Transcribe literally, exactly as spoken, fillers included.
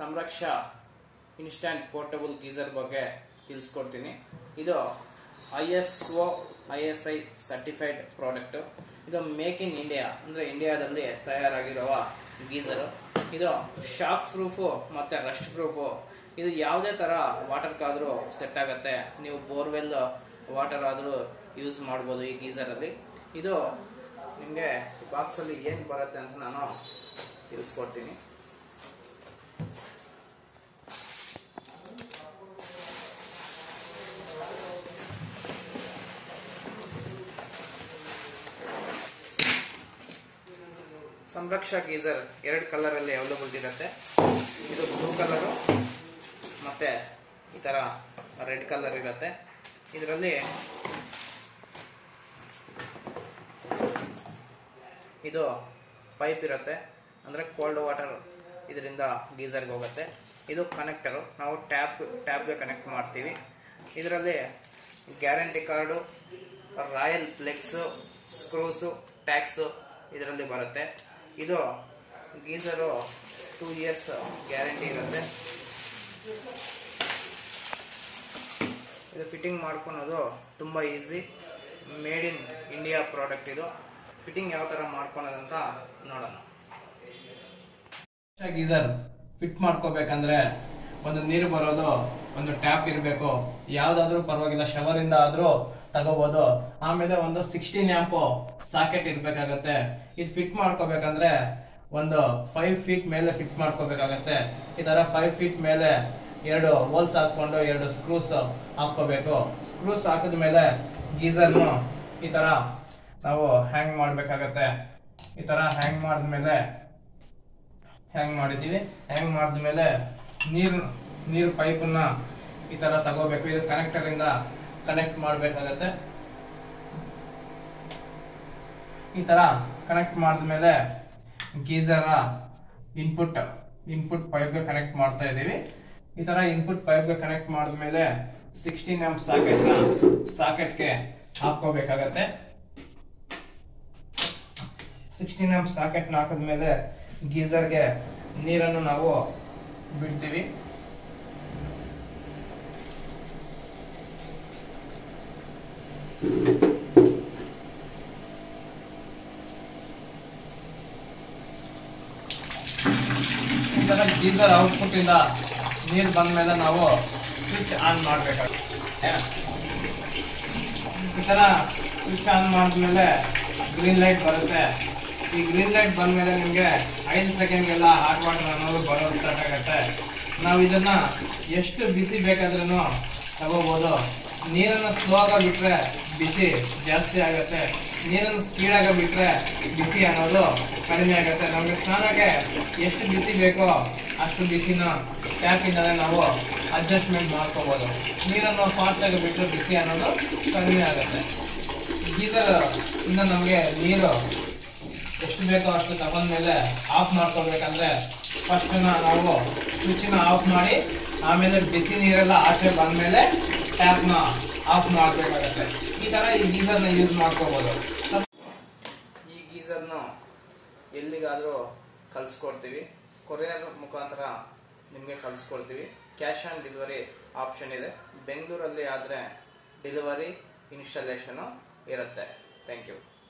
ಸಂರಕ್ಷ instant portable geyser ಬಗ್ಗೆ ತಿಳಿಸ್ಕೊಡ್ತೀನಿ. ಇದು I S O I S I certified product. ಇದು ಮೇಕ್ ಇನ್ ಇಂಡಿಯಾ ಅಂದರೆ ಇಂಡಿಯಾದಲ್ಲಿ ತಯಾರಾಗಿರುವ ಗೀಸರು. ಇದು ಶಾಕ್ ಪ್ರೂಫು ಮತ್ತು ರಸ್ಟ್ ಪ್ರೂಫು. ಇದು ಯಾವುದೇ ಥರ ವಾಟರ್ಗಾದರೂ ಸೆಟ್ ಆಗುತ್ತೆ. ನೀವು ಬೋರ್ವೆಲ್ ವಾಟರ್ ಆದರೂ ಯೂಸ್ ಮಾಡ್ಬೋದು ಈ ಗೀಸರಲ್ಲಿ. ಇದು ನಿಮಗೆ ಬಾಕ್ಸಲ್ಲಿ ಏನು ಬರುತ್ತೆ ಅಂತ ನಾನು ತಿಳಿಸ್ಕೊಡ್ತೀನಿ. ಸಂರಕ್ಷ ಗೀಸರ್ ಎರಡು ಕಲರಲ್ಲಿ ಅವೈಲೇಬಲ್ ಇರುತ್ತೆ. ಇದು ಬ್ಲೂ ಕಲರು ಮತ್ತೆ ಈ ತರ ರೆಡ್ ಕಲರ್ ಇರುತ್ತೆ. ಇದರಲ್ಲಿ ಇದು ಪೈಪ್ ಇರುತ್ತೆ, ಅಂದ್ರೆ ಕೋಲ್ಡ್ ವಾಟರ್ ಇದರಿಂದ ಗೀಸರ್ಗೆ ಹೋಗುತ್ತೆ. ಇದು ಕನೆಕ್ಟರು, ನಾವು ಟ್ಯಾಪ್ ಟ್ಯಾಪ್ಗೆ ಕನೆಕ್ಟ್ ಮಾಡ್ತೀವಿ. ಇದರಲ್ಲಿ guarantee card, royal flex, screws, tacks ಇದರಲ್ಲಿ ಬರುತ್ತೆ. ಇದು ಗೀಸರು ಟೂ ಇಯರ್ಸ್ ಗ್ಯಾರಂಟಿ ಇರುತ್ತೆ. ಇದು ಫಿಟ್ಟಿಂಗ್ ಮಾಡ್ಕೊಳೋದು ತುಂಬ easy. Made in India product. ಇದು ಫಿಟ್ಟಿಂಗ್ ಯಾವ ಥರ ಮಾಡ್ಕೊಳೋದಂತ ನೋಡೋಣ. ಗೀಸರ್ ಫಿಟ್ ಮಾಡ್ಕೋಬೇಕಂದ್ರೆ ಒಂದು ನೀರು ಬರೋದು ಒಂದು ಟ್ಯಾಪ್ ಇರಬೇಕು. ಯಾವ್ದಾದ್ರೂ ಪರವಾಗಿಲ್ಲ, ಶವರ್ ಇಂದ ಆದ್ರೂ ತಗೋಬಹುದು. ಆಮೇಲೆ ಒಂದು ಸಿಕ್ಸ್ಟೀನ್ ಆಂಪ್ ಸಾಕೆಟ್ ಇರ್ಬೇಕಾಗತ್ತೆ. ಇದು ಫಿಟ್ ಮಾಡ್ಕೋಬೇಕಂದ್ರೆ ಒಂದು ಫೈವ್ ಫೀಟ್ ಮೇಲೆ ಫಿಟ್ ಮಾಡ್ಕೋಬೇಕಾಗತ್ತೆ. ಈ ತರ ಫೈವ್ ಫೀಟ್ ಮೇಲೆ ಎರಡು ಹೋಲ್ಸ್ ಹಾಕೊಂಡು ಎರಡು ಸ್ಕ್ರೂಸ್ ಹಾಕೋಬೇಕು. ಸ್ಕ್ರೂಸ್ ಹಾಕಿದ ಮೇಲೆ ಗೀಸರ್ನು ಈ ತರ ನಾವು ಹ್ಯಾಂಗ್ ಮಾಡ್ಬೇಕಾಗತ್ತೆ. ಈ ತರ ಹ್ಯಾಂಗ್ ಮಾಡಿದ್ಮೇಲೆ ಹ್ಯಾಂಗ್ ಮಾಡಿದೀವಿ. ಹ್ಯಾಂಗ್ ಮಾಡಿದ್ಮೇಲೆ ನೀರು ನೀರು ಪೈಪನ್ನ ಈ ತರ ತಗೋಬೇಕು. ಇದು ಕನೆಕ್ಟರ್ ಇಂದ ಕನೆಕ್ಟ್ ಮಾಡ್ಬೇಕಾಗತ್ತೆ. ಈ ತರ ಕನೆಕ್ಟ್ ಮಾಡಿದ್ಮೇಲೆ ಗೀಸರ್ ಇನ್ಪುಟ್ ಇನ್ಪುಟ್ ಪೈಪ್ಗೆ ಕನೆಕ್ಟ್ ಮಾಡ್ತಾ ಇದೀವಿ. ಈ ತರ ಇನ್ಪುಟ್ ಪೈಪ್ಗೆ ಕನೆಕ್ಟ್ ಮಾಡಿದ್ಮೇಲೆ ಸಿಕ್ಸ್ಟೀನ್ ಆಂಪ್ ಸಾಕೆಟ್ ಸಾಕೆಟ್ಗೆ ಹಾಕೋಬೇಕಾಗತ್ತೆ. ಸಿಕ್ಸ್ಟೀನ್ ಆಂಪ್ ಸಾಕೆಟ್ ಹಾಕಿದ್ಮೇಲೆ ಗೀಸರ್ಗೆ ನೀರನ್ನು ನಾವು ಬಿಡ್ತೀವಿ. ಈ ತರ ಗೀಸರ್ ಔಟ್ಪುಟ್ ಇಂದ ನೀರು ಬಂದ ಮೇಲೆ ನಾವು ಸ್ವಿಚ್ ಆನ್ ಮಾಡಬೇಕಾಗುತ್ತೆ. ಈ ತರ ಸ್ವಿಚ್ ಆನ್ ಮಾಡಿದ್ಮೇಲೆ ಗ್ರೀನ್ ಲೈಟ್ ಬರುತ್ತೆ. ಈ ಗ್ರೀನ್ ಲೈಟ್ ಬಂದ ಮೇಲೆ ನಿಮಗೆ ಐದು ಸೆಕೆಂಡ್ಗೆಲ್ಲ ಹಾಟ್ ವಾಟರ್ ಅನ್ನೋದು ಬರೋದು ಸ್ಟಾರ್ಟ್ ಆಗುತ್ತೆ. ನಾವು ಇದನ್ನ ಎಷ್ಟು ಬಿಸಿ ಬೇಕಾದ್ರೂ ತಗೋಬಹುದು. ನೀರನ್ನು ಸ್ಲೋ ಆಗಿ ಬಿಟ್ರೆ ಬಿಸಿ ಜಾಸ್ತಿ ಆಗುತ್ತೆ. ನೀರನ್ನು ಸ್ಪೀಡ್ ಆಗಿ ಬಿಟ್ರೆ ಬಿಸಿ ಅನ್ನೋದು ಕಡಿಮೆ ಆಗುತ್ತೆ. ನಮಗೆ ಸ್ನಾನಕ್ಕೆ ಎಷ್ಟು ಬಿಸಿ ಬೇಕೋ ಅಷ್ಟು ಬಿಸಿನ ಟ್ಯಾಪ್ ಇಂದಲೇ ನಾವು ಅಡ್ಜಸ್ಟ್ಮೆಂಟ್ ಮಾಡ್ಕೋಬಹುದು. ನೀರನ್ನು ಫಾಸ್ಟ್ ಆಗಿ ಬಿಟ್ಟರೆ ಬಿಸಿ ಅನ್ನೋದು ಕಡಿಮೆ ಆಗುತ್ತೆ. ಗೀಸರ್ ಇಂದ ನಮಗೆ ನೀರು ಎಷ್ಟು ಬೇಕೋ ಅಷ್ಟು ತಗೊಂಡ್ಮೇಲೆ ಆಫ್ ಮಾಡ್ಕೋಬೇಕಂದ್ರೆ ಫಸ್ಟ್ ನಾವು ಸ್ವಿಚ್ನ ಆಫ್ ಮಾಡಿ ಆಮೇಲೆ ಬಿಸಿ ನೀರೆಲ್ಲ ಆಚೆ ಬಂದ್ಮೇಲೆ ಟ್ಯಾಪ್ನ ಆಫ್ ಮಾಡಬೇಕಾಗತ್ತೆ. ಈ ತರ ಈ ಗೀಸರ್ನ ಯೂಸ್ ಮಾಡ್ಕೋಬಹುದು. ಈ ಗೀಸರ್ನ ಎಲ್ಲಿಗಾದ್ರೂ ಕಳ್ಸ್ಕೊಡ್ತೀವಿ, ಕೊರಿಯರ್ ಮುಖಾಂತರ ನಿಮಗೆ ಕಳ್ಸ್ಕೊಡ್ತೀವಿ. ಕ್ಯಾಶ್ ಆನ್ ಡೆಲಿವರಿ ಆಪ್ಷನ್ ಇದೆ. ಬೆಂಗಳೂರಲ್ಲಿ ಆದರೆ ಡೆಲಿವರಿ ಇನ್ಸ್ಟಾಲೇಷನ್ ಇರುತ್ತೆ. Thank you.